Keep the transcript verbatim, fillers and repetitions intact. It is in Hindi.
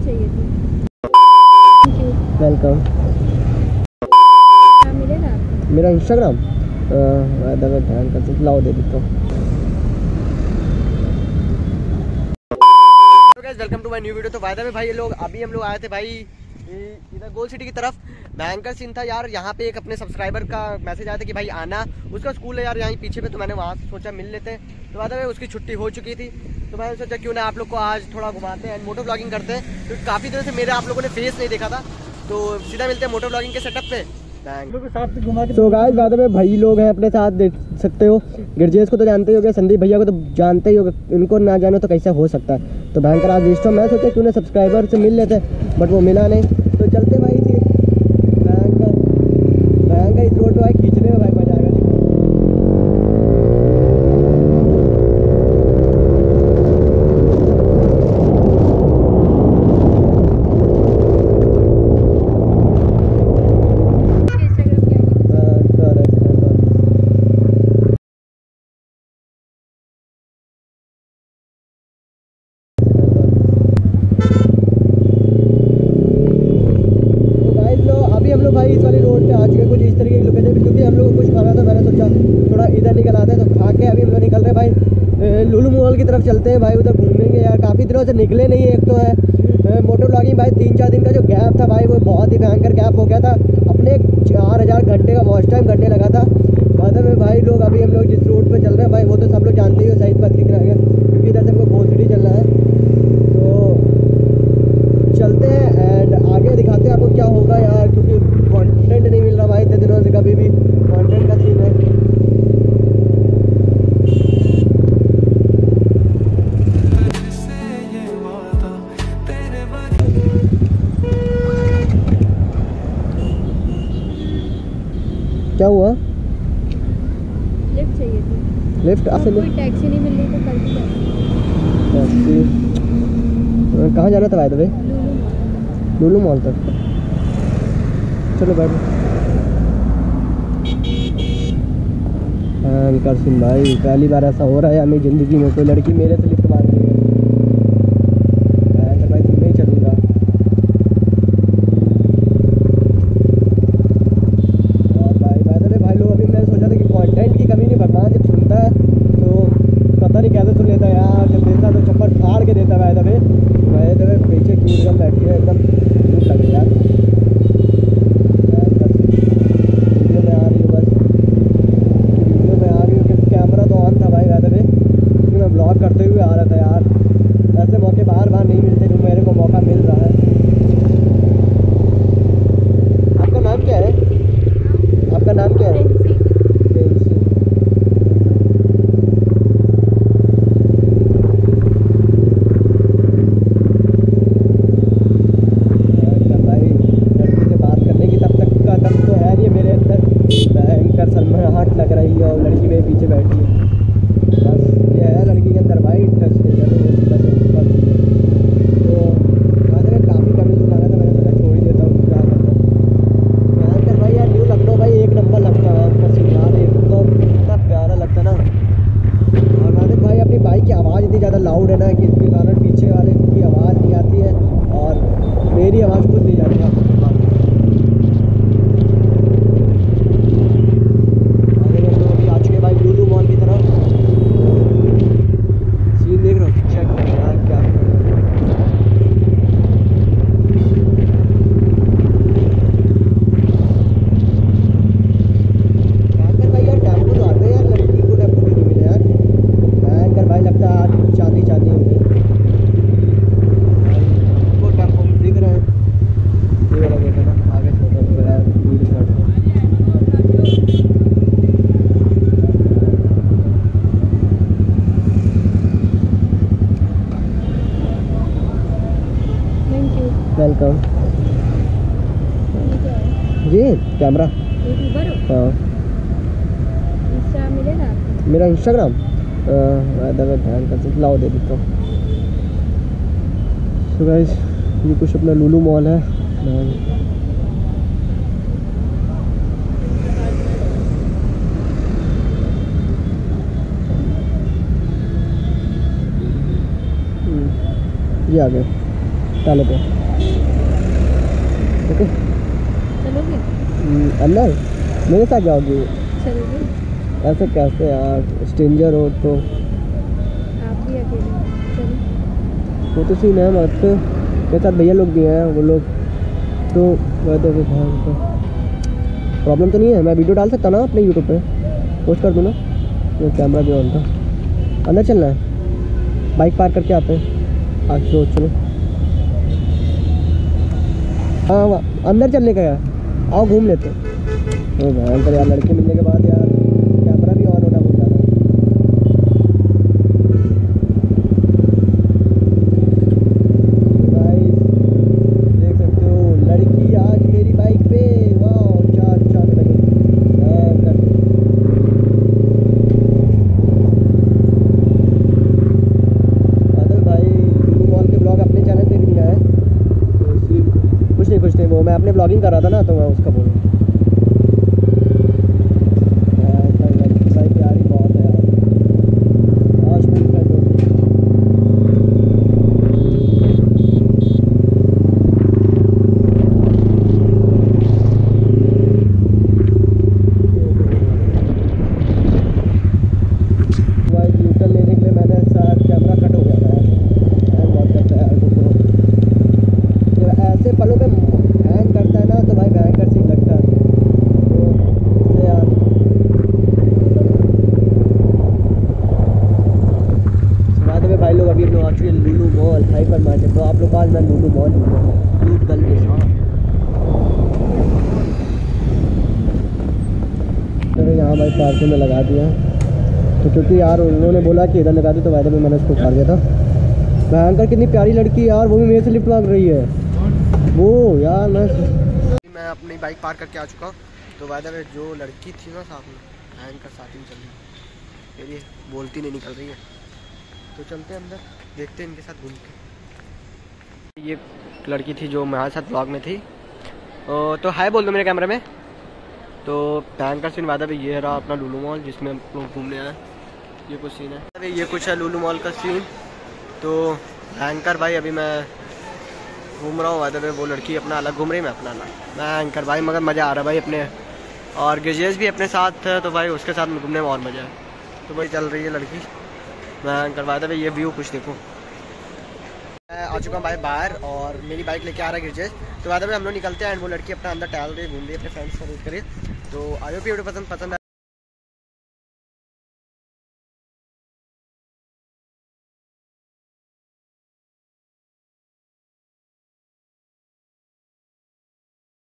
चाहिए थी। वेलकम। क्या मिलेगा आपको? मेरा इंस्टाग्राम ध्यान कर लाओ दे देता हूँ। Welcome to my new video. तो वायदा में भाई ये लोग अभी हम लोग आए थे भाई इधर गोल सिटी की तरफ। भयंकर सीन था यार। यहाँ पे एक अपने सब्सक्राइबर का मैसेज आया था कि भाई आना, उसका स्कूल है यार यहाँ पीछे पे। तो मैंने वहाँ से सोचा मिल लेते हैं। तो वायदा में उसकी छुट्टी हो चुकी थी, तो मैंने सोचा क्यों ना आप लोग को आज थोड़ा घुमाते हैं, मोटो ब्लॉगिंग करते हैं। क्योंकि काफ़ी दिनों से मेरे आप लोगों ने फेस नहीं देखा था। तो सीधा मिलते हैं मोटो ब्लॉगिंग के सेटअप पे। तो गाइस बाद में भाई लोग हैं अपने साथ, देख सकते हो। गिरजेश को तो जानते ही होगे, संदीप भैया को तो जानते ही होगे, इनको ना जानो तो कैसे हो सकता है। तो भयंकर आज रजिस्टर मैं सोचा क्यों ना सब्सक्राइबर से मिल लेते, बट वो मिला नहीं। तो चलते भाई थी भयंकर भयंकर इस रोड पर भाई खींचने में भाई मजा आएगा। भाई इस वाली रोड पे आ चुके कुछ इस तरीके की लोकेशन पे, क्योंकि हम लोग को कुछ खाना था। मैंने सोचा थोड़ा इधर निकल आते हैं, तो खा के अभी हम लोग निकल रहे हैं भाई लुलु मॉल की तरफ चलते हैं भाई। उधर घूमेंगे यार, काफ़ी दिनों से निकले नहीं। एक तो है मोटो ब्लॉगिंग भाई, तीन चार दिन का जो गैप था भाई वो बहुत ही भयंकर गैप हो गया था। अपने चार हज़ार घंटे का वॉच टाइम घंटे लगा था। बाद में भाई लोग अभी हम लोग जिस रोड पर चल रहे हैं भाई वो तो सब लोग जानते ही हो, शहीद पथ की किनारे, क्योंकि इधर से हमको गोल सिटी चलना है। तो चलते हैं एंड आगे दिखाते हैं आपको क्या होगा यार, क्योंकि कंटेंट नहीं मिल रहा भाई इतने दिनों से। कभी भी कंटेंट का सीन है। क्या हुआ? लिफ्ट चाहिए थी। लिफ्ट कोई टैक्सी नहीं मिल रही तो कल भी टैक्सी कहाँ जाना था भाई? तो भाई लुलु मॉल तक। चलो बैठो। हाँ सिंह भाई पहली बार ऐसा हो रहा है अपनी ज़िंदगी में, कोई लड़की मेरे से लिफ्ट मांग रही है। भाई तुम नहीं चलूँगा। और भाई भाई भाई लोग अभी मैंने सोचा था कि कंटेंट की कमी नहीं, भगवान जब सुनता है तो पता नहीं कैसे सुन लेता है यार। जब देता तो चप्पल फाड़ के देता है। भाई भाई भाई पीछे क्यों एकदम बैठी है, एकदम धूप लग रही है। करते हुए आ रहा था यार। ऐसे मौके बार बार नहीं मिलते, जो मेरे को मौका मिल रहा है। आपका नाम क्या है? आपका नाम क्या है? भाई लड़की से बात करने की तब तक का दम तो है नहीं मेरे अंदर। भयंकर सलमाहट लग रही है और लड़की मेरे पीछे बैठी है। बस ये है लड़की के अंदर भाई टच नहीं कर रही। तो बाद में काफ़ी कमी दूर लगा था, मैंने सोचा छोड़ ही देता हूँ क्या करता है भाई। यार न्यू लखनऊ भाई एक नंबर लगता है उसका सीन यार, एक तो इतना प्यारा लगता है ना। और बाद भाई अपनी बाइक की आवाज़ इतनी ज़्यादा लाउड है ना कि इसके कारण पीछे वाले की आवाज़ नहीं आती है और मेरी आवाज़ खुद नहीं जाती है। आ चुके भाई लुलु मॉल की तरफ। देख रहा हूँ, चेक कर यार क्या भयंकर भाई यार। टेम्पो तो आते हैं यार, लड़की को टेम्पो क्यों नहीं मिले यार। भयंकर भाई लगता है आज चांदी चांदी हो गई। को टेम्पो दिख रहा है ये वाला गेट है ना, आगे छोटा बड़ा वीडियो शॉट है। वेलकम। ये कैमरा हाँ इंस्टा मिलेगा आपको? मेरा इंस्टाग्राम ध्यान कर लाओ दे देता हूँ। तो गाइस ये कुछ अपना लुलु मॉल है। ये आ गए। ताले पे। ओके चलोगे? अंदर मेरे साथ जाओगी? चलोगे? ऐसे कैसे यार, स्ट्रेंजर हो तो। आप भी अकेले चलो। वो तो सीन है मत, मेरे साथ भैया लोग भी हैं, वो लोग तो प्रॉब्लम तो नहीं है। मैं वीडियो डाल सकता ना अपने यूट्यूब पे, पोस्ट कर दूँ ना। ये कैमरा भी ऑन था। अंदर चलना है, बाइक पार्क करके आते हैं। आज तो चलो हाँ वहाँ अंदर चलने का यार, आओ घूम लेते हैं। ओ भयंकर यार, लड़के मिलने के बाद यार कैमरा भी ऑन होना बहुत ज़्यादा। भाई देख सकते हो लड़की आज मेरी बाइक पे, वाह चार चांद लगे। भाई लुलु मॉल के ब्लॉग अपने चैनल पे भी नहीं आए, तो इसलिए कुछ नहीं कुछ नहीं वो मैं अपने ब्लॉगिंग कर रहा था ना, तो मैं उसका बोल रहा हूँ। भाई प्यारी बहुत है यार, आज मेरी फ्रेंड होगी। भाई न्यूट्रल लेने के लिए मैंने शायद कैमरा कट हो गया था यार, बहुत करता है यार GoPro। जब ऐसे पलों पे हैंग करता है ना तो भाई भयंकर सीन लगता है, तो इसलिए यार बाद में भाई लोग अभी हम लोग आ चुके हैं लुलु मॉल हाइपर मार्केट। तो आप लोग आज मैं लुलु मॉल क्यूट गर्ल के साथ, तो यहाँ भाई पार्किंग में लगा दिया। तो क्योंकि यार उन्होंने बोला कि इधर लगा दी, तो वायदे में मैंने उसको उतार दिया था। भयंकर कितनी प्यारी लड़की यार, वो भी मेरे से लिफ्ट मांग रही है वो यार। मैं मैं अपनी बाइक पार्क करके आ चुका हूँ। तो वायदे में जो लड़की थी ना साथ में, भयंकर शादी चल रही है, मेरी बोलती नहीं निकल रही है। तो चलते हैं अंदर, देखते हैं इनके साथ घूम के। ये लड़की थी जो मेरे साथ ब्लॉग में थी, तो हाय बोल दो मेरे कैमरे में। तो भयंकर सीन वादा भाई, ये रहा अपना लुलु मॉल जिसमें हम लोग घूमने आए। ये कुछ सीन है अभी, ये कुछ है लुलु मॉल का सीन। तो भयंकर भाई अभी मैं घूम रहा हूँ, वादा भाई वो लड़की अपना अलग घूम रही, मैं अपना अलग। भयंकर भाई मगर मज़ा आ रहा है भाई अपने, और गिजेस भी अपने साथ है, तो भाई उसके साथ में घूमने में और मज़ा है। तो भाई चल रही है लड़की, मैं करवा था भाई। ये व्यू कुछ देखो, मैं आ चुका हूँ भाई बाहर और मेरी बाइक लेके आ रहा है गिरजेश। तो बाद में हम लोग निकलते हैं एंड वो लड़की अपना अंदर टहल रही है, घूम रही है अपने फ्रेंड्स को वेट करिए। तो आयो भी वीडियो पसंद पसंद